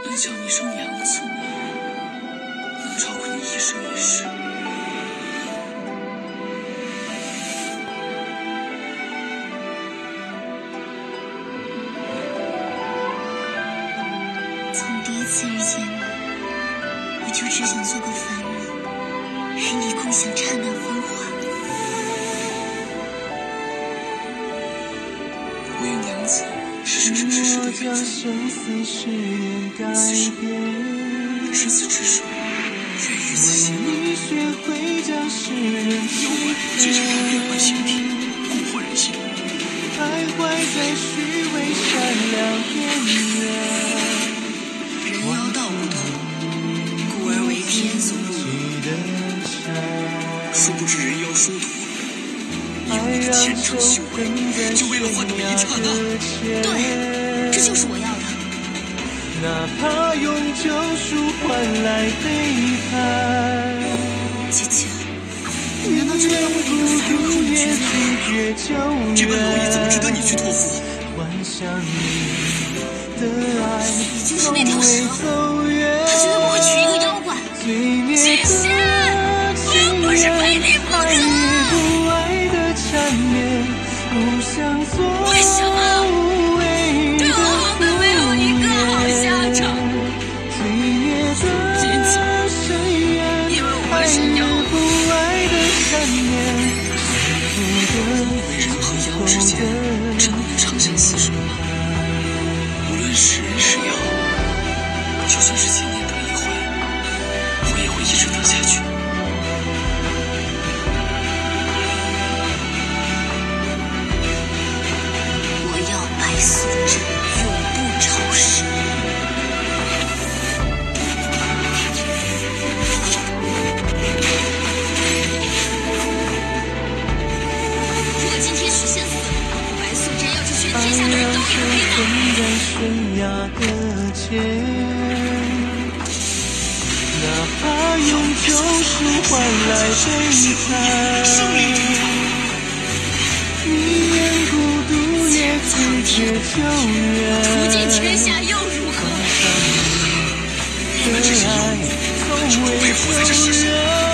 能叫你一声娘子，能照顾你一生一世。 从第一次遇见你，我就只想做个凡人，与你共享刹那芳华。 我与娘子是生生世世的缘分，此生执子之手，愿与子偕老。有我却是他变幻形体，蛊惑人心。 徘徊在虚伪善良边缘。 人妖道不同，故而为天所不容。 殊不知人妖殊途，以我的虔诚修为，就为了换那么一刹那。 对，这就是我要的。 哪怕用救赎换来背叛。 姐姐，你难道真的要为了一个凡人和我决裂？ 这般蝼蚁怎么值得你去托付？ 你就是那条蛇，他绝对不会娶一个妖怪。姐姐，我又不是非你不可。为什么对我好的没有一个好下场？姐姐，因为我是妖。为人和妖之间真的能长相厮守吗？无论是人是妖，就算是千年得一回，我也会一直等下去。我要白素贞永不超世。如果今天许仙死了，白素贞要是全天下的人都以为哪怕用救赎换来背叛，宁愿孤独也拒绝救援。 屠尽天下又如何？ 你们这些妖物，终不配活在这世上。